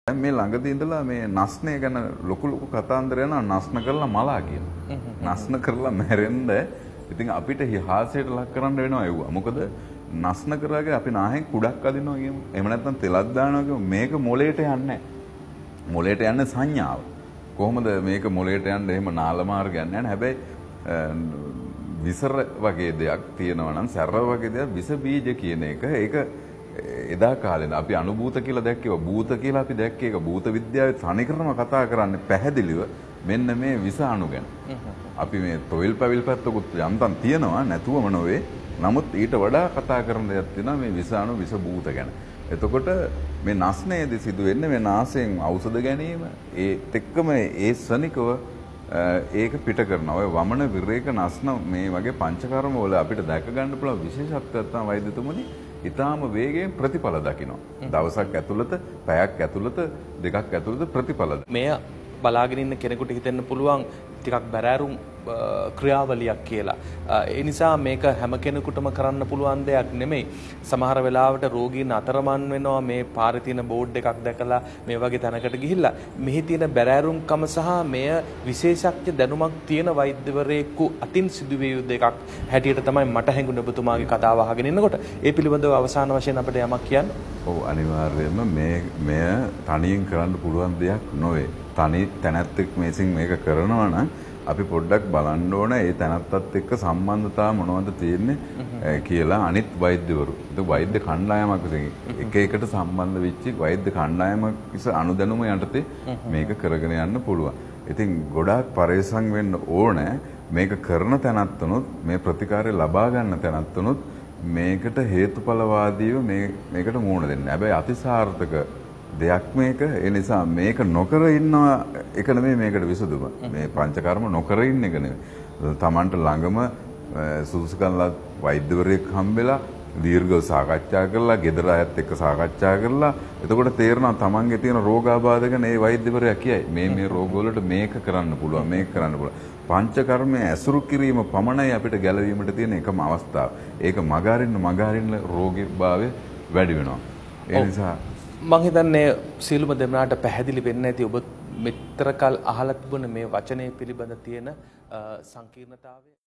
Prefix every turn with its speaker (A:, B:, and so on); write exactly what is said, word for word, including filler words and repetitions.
A: මේ ළඟදී ඉඳලා මේ නස්නේ ගැන ලොකු ලොකු කතාන්දර යනවා නස්න කරලා මලා කියන. නස්න කරලා මැරෙන්න ඉතින් අපිට හාස්‍යයට ලක් කරන්න වෙනවා ඒවා. මොකද නස්න කරාගේ අපි නාහෙන් කුඩක් අදිනවා කියමු. එහෙම නැත්නම් තෙලක් දානවා කියමු. මේක මොලේට යන්නේ නැහැ. මොලේට යන්නේ සංඥාව. කොහොමද මේක මොලේට යන්නේ එහෙම නාල මාර්ගයක් නැහැ. හැබැයි විසර වගේ දෙයක් තියෙනවා නම් සැර වගේ දෙයක් විස බීජ කියන එක ඒක එදා කාලේ අපි අනුභූත කියලා දැක්කේ භූත කියලා අපි දැක්කේ ඒක භූත විද්‍යාවේ තනිකරම කතා කරන්නේ පැහැදිලිව මෙන්න මේ විස අණු ගැන. අපි මේ තොইল පැවිල් පැත්තකුත් යන්තම් තියෙනවා නැතුවම නොවේ. නමුත් ඊට වඩා කතා කරන දෙයක් තියෙනවා මේ විස අණු විස භූත ගැන. එතකොට මේ නස්නේදී සිදුවෙන්නේ මේ නාසයෙන් ඖෂධ ගැනීම ඒත් එක්කම ඒ සනිකව ඒක පිට කරනවා. ඔය වමන විරේක නස්න මේ වගේ පංචකර්ම වල අපිට දැක ගන්න පුළුවන් විශේෂත්වයක් තමයි වෛද්‍යතුමනි ඊටාම වේගයෙන් ප්‍රතිඵල දකිනවා. දවසක් ඇතුළත, පැයක් ඇතුළත, දෙකක් ඇතුළත ප්‍රතිඵල.
B: මෙය බලාගෙන ඉන්න කෙනෙකුට හිතෙන්න පුළුවන් ටිකක් බැරෑරුම් ක්‍රියාවලියක් කියලා. ඒ නිසා මේක හැම කෙනෙකුටම කරන්න පුළුවන් දෙයක් නෙමෙයි. සමහර වෙලාවට රෝගීන් අතරමන් වෙනවා මේ පාරේ තියෙන බෝඩ් එකක් දැකලා මේ වගේ තැනකට ගිහිල්ලා මෙහි තියෙන බැරෑරුම්කම සහ මෙය විශේෂඥ දැනුමක් තියෙන වෛද්‍යවරයෙකු අතින් සිදුවිය යුතු එකක් හැටියට තමයි මට හැඟුණේ ඔබතුමාගේ කතාව අහගෙන ඉන්නකොට. ඒ පිළිබඳව අවසාන වශයෙන් අපිට යමක් කියන්න.
A: ඔව් අනිවාර්යයෙන්ම මේ මෙය තනියෙන් කරන්න පුළුවන් දෙයක් නොවේ. තනි තැනැත්තෙක් මේසින් මේක කරනවා නම් අපි පොඩ්ඩක් බලන්න ඕන ඒ තැනත්තත් එක්ක සම්බන්ධතාව මොනවද තියෙන්නේ කියලා අනිත් වෛද්‍යවරු. ඒක වෛද්‍ය කණ්ඩායමක් විසින් එක එකට සම්බන්ධ වෙච්ච වෛද්‍ය කණ්ඩායමක් විස අනුදැනුම යටතේ මේක කරගෙන යන්න පුළුවන්. ඉතින් ගොඩාක් පරිස්සම් වෙන්න ඕනේ මේක කරන තැනත්තුනුත් මේ ප්‍රතිකාරය ලබා ගන්න තැනත්තුනුත් මේකට හේතුඵලවාදීව මේ මේකට මුහුණ දෙන්න. හැබැයි අතිසාර්ථක දෙයක් මේක. ඒ නිසා මේක නොකර ඉන්නවා එක නෙමෙයි මේකට විසඳුම. මේ පංචකර්ම නොකර ඉන්න එක නෙමෙයි. Tamanට ළඟම සුදුසුකම්ලත් වෛද්‍යවරයෙක් හම්බෙලා දීර්ඝව සාකච්ඡා කරලා, ගෙදර අයත් එක්ක සාකච්ඡා කරලා, එතකොට තේරෙනවා Tamanගේ තියෙන රෝගාබාධ ගැන ඒ වෛද්‍යවරයා කියයි. මේ මේ රෝගවලට මේක කරන්න පුළුවන්, මේක කරන්න පුළුවන්. පංචකර්මයේ ඇසුරු කිරීම පමණයි අපිට ගැලවීමට තියෙන එකම අවස්ථාව. ඒක මගහරින්න මගහරින්න රෝගීභාවය වැඩි වෙනවා. ඒ නිසා
B: මං හිතන්නේ සියලුම දෙනාට පැහැදිලි වෙන්න ඇති ඔබ මෙතරකල් අහලා තිබුණ මේ වචනේ පිළිබඳ තියෙන සංකීර්ණතාවය.